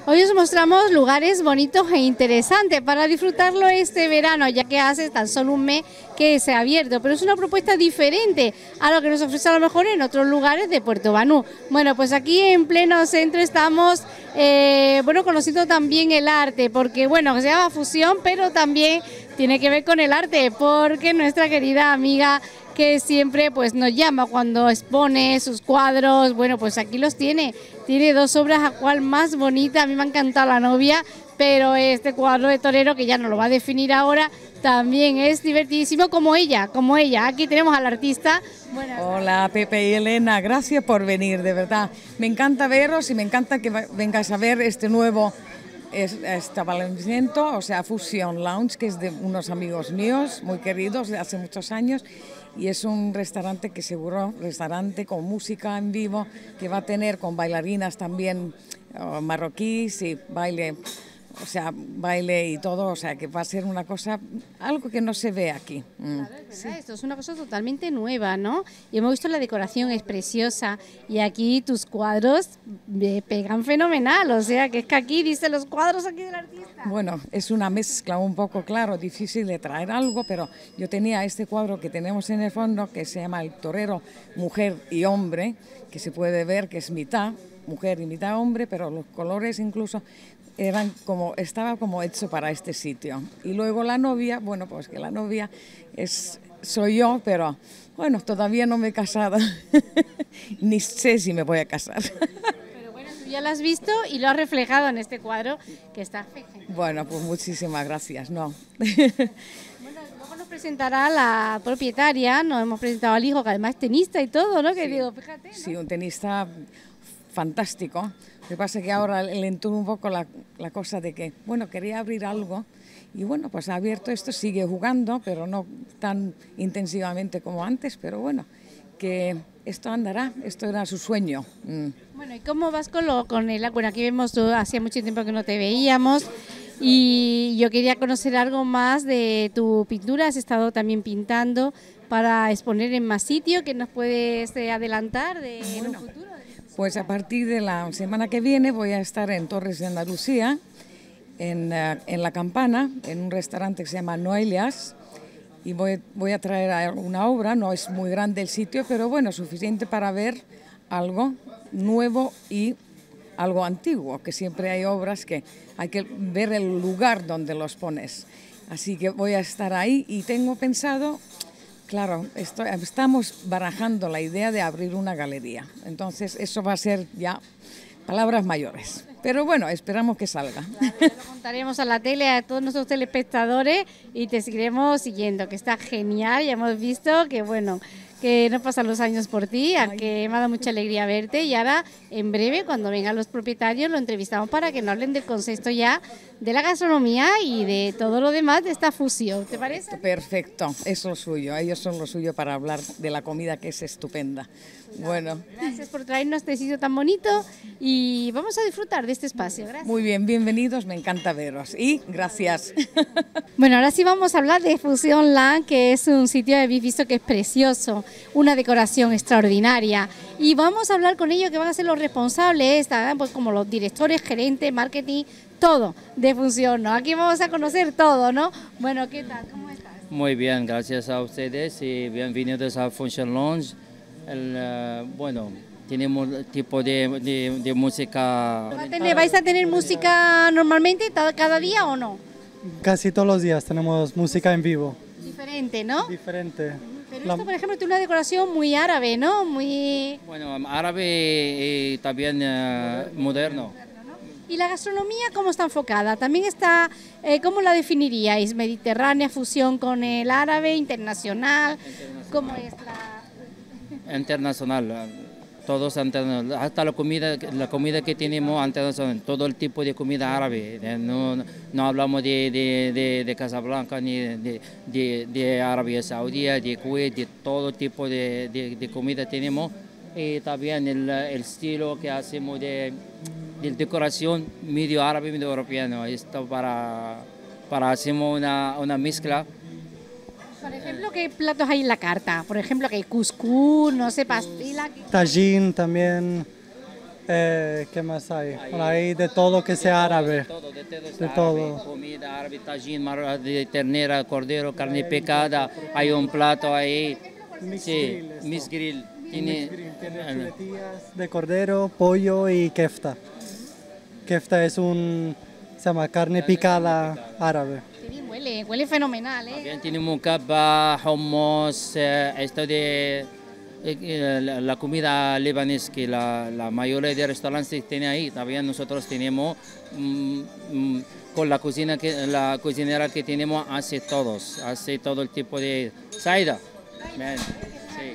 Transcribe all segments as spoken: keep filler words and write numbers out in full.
Hoy os mostramos lugares bonitos e interesantes para disfrutarlo este verano, ya que hace tan solo un mes que se ha abierto, pero es una propuesta diferente a lo que nos ofrece a lo mejor en otros lugares de Puerto Banús. Bueno, pues aquí en pleno centro estamos, eh, bueno, conociendo también el arte, porque bueno, se llama fusión, pero también tiene que ver con el arte, porque nuestra querida amiga que siempre pues nos llama cuando expone sus cuadros, bueno, pues aquí los tiene, tiene dos obras, a cual más bonita, a mí me ha encantado La novia, pero este cuadro de torero, que ya nos lo va a definir ahora, también es divertidísimo como ella, como ella. Aquí tenemos al artista. Buenas Hola Pepe y Elena, gracias por venir, de verdad. Me encanta veros y me encanta que vengas a ver este nuevo establecimiento, o sea, Fusion Lounge, que es de unos amigos míos, muy queridos, de hace muchos años, y es un restaurante que seguro, restaurante con música en vivo, que va a tener con bailarinas también uh, marroquíes y baile, o sea, baile y todo, o sea, que va a ser una cosa, algo que no se ve aquí. Mm. Claro, es verdad, esto es una cosa totalmente nueva, ¿no? Y hemos visto la decoración, es preciosa, y aquí tus cuadros me pegan fenomenal, o sea, que es que aquí dice los cuadros aquí del artista. Bueno, es una mezcla un poco, claro, difícil de traer algo, pero yo tenía este cuadro que tenemos en el fondo, que se llama El torero, mujer y hombre, que se puede ver que es mitad mujer y mitad hombre, pero los colores incluso eran como, estaba como hecho para este sitio. Y luego la novia, bueno, pues que la novia es, soy yo, pero bueno, todavía no me he casado, ni sé si me voy a casar. Pero bueno, tú ya lo has visto y lo has reflejado en este cuadro que está genial. Bueno, pues muchísimas gracias, no. Bueno, luego nos presentará la propietaria, nos hemos presentado al hijo, que además es tenista y todo, ¿no? Que Sí, digo, fíjate, ¿no? Sí, un tenista fantástico. Lo que pasa es que ahora le entró un poco la, la cosa de que, bueno, quería abrir algo y bueno, pues ha abierto esto, sigue jugando, pero no tan intensivamente como antes, pero bueno, que esto andará, esto era su sueño. Mm. Bueno, ¿y cómo vas con, lo, con el, bueno, aquí vemos, tú, hacía mucho tiempo que no te veíamos y yo quería conocer algo más de tu pintura, has estado también pintando para exponer en más sitio, ¿qué nos puedes adelantar de, bueno, en un futuro? Pues a partir de la semana que viene voy a estar en Torres de Andalucía, en, uh, en La Campana, en un restaurante que se llama Noelias, y voy, voy a traer una obra, no es muy grande el sitio, pero bueno, suficiente para ver algo nuevo y algo antiguo, que siempre hay obras que hay que ver el lugar donde los pones. Así que voy a estar ahí y tengo pensado... Claro, estoy, estamos barajando la idea de abrir una galería, entonces eso va a ser ya palabras mayores, pero bueno, esperamos que salga. Claro, ya lo contaremos a la tele, a todos nuestros telespectadores y te seguiremos siguiendo, que está genial, ya hemos visto que bueno, que no pasan los años por ti, a que me ha dado mucha alegría verte y ahora en breve cuando vengan los propietarios lo entrevistamos para que nos hablen del concepto ya de la gastronomía y de todo lo demás de esta fusión, ¿te parece? Perfecto, eso es lo suyo, ellos son lo suyo para hablar de la comida que es estupenda. Bueno. Gracias por traernos este sitio tan bonito y vamos a disfrutar de este espacio, gracias. Muy bien, bienvenidos, me encanta veros y gracias. Bueno, ahora sí vamos a hablar de Fusion Land, que es un sitio que habéis visto que es precioso, una decoración extraordinaria y vamos a hablar con ellos que van a ser los responsables, pues como los directores, gerentes, marketing, todo de Fusion, ¿no? Aquí vamos a conocer todo, ¿no? Bueno, ¿qué tal? ¿Cómo estás? Muy bien, gracias a ustedes y bienvenidos a Fusion Lounge. El, uh, bueno, tenemos tipo de, de, de música. ¿Vais a tener música normalmente cada día o no? Casi todos los días tenemos música en vivo. Diferente, ¿no? Diferente. Pero esto, por ejemplo, tiene una decoración muy árabe, ¿no? Muy... Bueno, árabe y también uh, moderno. ¿Y la gastronomía cómo está enfocada? También está, eh, ¿cómo la definiríais? ¿Mediterránea, fusión con el árabe, internacional? ¿Cómo es la...? Internacional, todos internacional, hasta la comida, la comida que tenemos internacional, todo el tipo de comida árabe, no, no hablamos de, de, de, de Casablanca ni de, de, de Arabia Saudí, de Kuwait, de todo tipo de, de, de comida tenemos y también el, el estilo que hacemos de, de decoración medio árabe, medio europeo, esto para, para hacemos una, una mezcla. Por ejemplo, ¿qué platos hay en la carta? Por ejemplo, que hay cuscús, no sé, pastila... Tajín también, Eh, ¿Qué más hay? Bueno, hay de todo que sea árabe. De todo, de todo, es De árabe. todo. Comida árabe, tajín, mar- de ternera, cordero, carne picada, hay un plato ahí. Sí, Miss Grill. Tiene, Tiene chuletillas de cordero, pollo y kefta. Kefta es un, se llama carne picada árabe. Qué bien huele, huele fenomenal, ¿eh? También tenemos kebab, hummus, eh, esto de eh, eh, la, la comida libanesa que la, la mayoría de restaurantes tiene ahí. También nosotros tenemos mm, mm, con la cocina que la cocinera que tenemos hace todos, hace todo el tipo de saida. Ven, sí.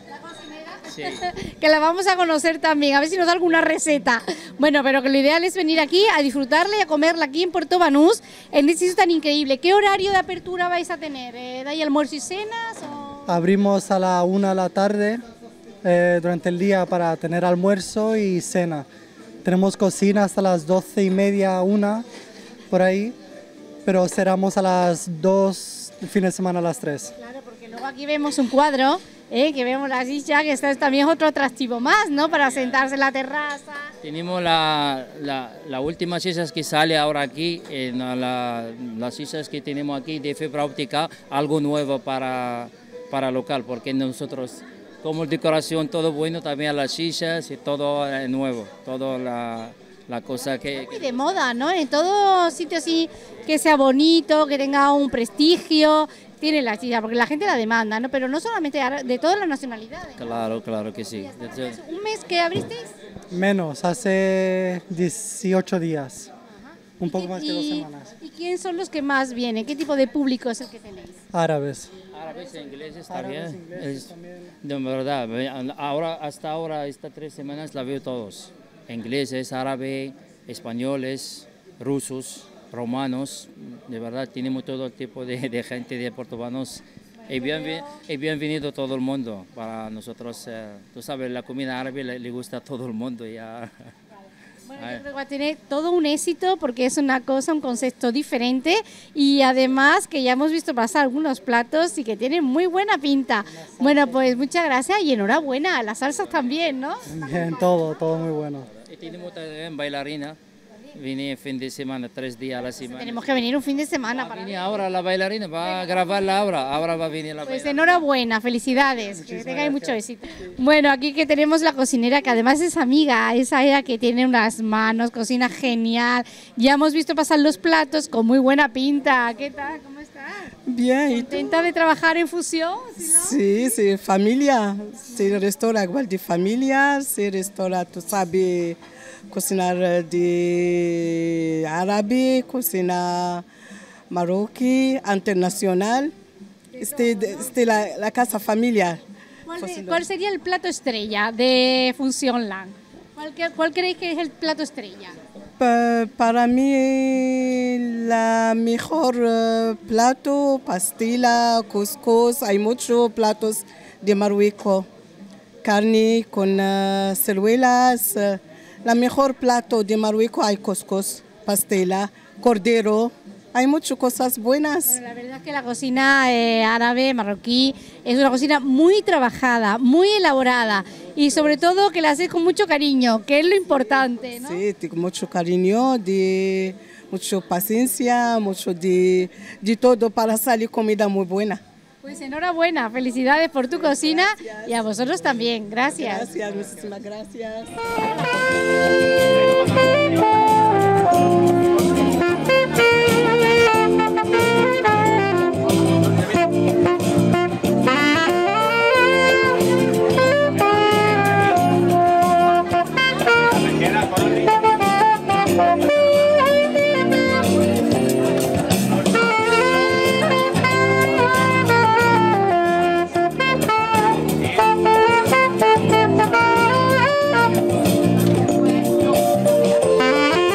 Sí. Que la vamos a conocer también, a ver si nos da alguna receta. Bueno, pero que lo ideal es venir aquí a disfrutarla y a comerla aquí en Puerto Banús, en este sitio tan increíble. ¿Qué horario de apertura vais a tener? ¿Eh, ¿Dais almuerzo y cenas? O... Abrimos a la una de la tarde eh, durante el día para tener almuerzo y cena. Tenemos cocina hasta las doce y media, una, por ahí, pero cerramos a las dos, el fin de semana a las tres. Claro, porque luego aquí vemos un cuadro, ¿eh? Que vemos la silla, que esto es también otro atractivo más, ¿no? Para sentarse en la terraza. Tenemos la, la, la última sillas que sale ahora aquí, en la, las sillas que tenemos aquí de fibra óptica, algo nuevo para, para local, porque nosotros como decoración todo bueno, también las sillas y todo eh, nuevo, todo la, la cosa que... Muy de moda, ¿no? En todo sitio así que sea bonito, que tenga un prestigio, tiene la silla, porque la gente la demanda, ¿no? Pero no solamente ara- de todas las nacionalidades. Claro, claro que sí. ¿Un mes que abristeis? Menos, hace dieciocho días, un poco más que dos ¿Y- semanas. ¿Y quién son los que más vienen? ¿Qué tipo de público es el que tenéis? Árabes. Árabes e ingleses Árabes, también. ingleses Es- también. de verdad, ahora, hasta ahora, estas tres semanas la veo todos. Ingleses, árabes, españoles, rusos, romanos. De verdad, tenemos todo tipo de, de gente de Puerto Banús. Y bien, y bienvenido todo el mundo. Para nosotros, eh, tú sabes, la comida árabe le, le gusta a todo el mundo. Ya. Bueno, yo creo que va a tener todo un éxito porque es una cosa, un concepto diferente y además que ya hemos visto pasar algunos platos y que tienen muy buena pinta. Bueno, pues muchas gracias y enhorabuena, las salsas también, ¿no? Bien, todo, todo muy bueno. Y tenemos también bailarina. Vine fin de semana, tres días a la semana. Tenemos que venir un fin de semana para Viene ver. ahora la bailarina, va a grabarla ahora. Ahora va a venir la Pues bailarina. enhorabuena, felicidades, que tengáis mucho éxito. Bueno, aquí que tenemos la cocinera que además es amiga, esa ella que tiene unas manos, cocina genial. Ya hemos visto pasar los platos con muy buena pinta. ¿Qué tal? ¿Cómo estás? Bien, ¿y tú? ¿Contenta de trabajar en fusión? ¿Sí, no? Sí, sí, familia. Se restaura igual de familia, se restaura, tú sabes, cocinar de árabe, cocina marroquí, internacional. Este, este la, la casa familiar. ¿Cuál, de- cuál sería el plato estrella de Fusión Land? ¿Cuál, que- cuál creéis que es el plato estrella? Pa- Para mí, la mejor eh, plato, pastila, couscous, hay muchos platos de Marruecos. Carne con eh, ciruelas. eh, La mejor plato de Marruecos hay couscous, pastela, cordero. Hay muchas cosas buenas. Bueno, la verdad es que la cocina eh, árabe, marroquí, es una cocina muy trabajada, muy elaborada y sobre todo que la haces con mucho cariño, que es lo importante, ¿no? Sí, tengo mucho cariño, de mucha paciencia, mucho de, de todo para salir comida muy buena. Pues enhorabuena, felicidades por tu cocina y a vosotros también. Gracias. Gracias, muchísimas gracias. Thank you.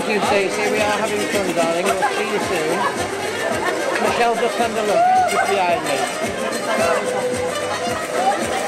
Thank you, Stacey. We are having fun, darling. We'll see you soon. Michelle, just send a look just behind me.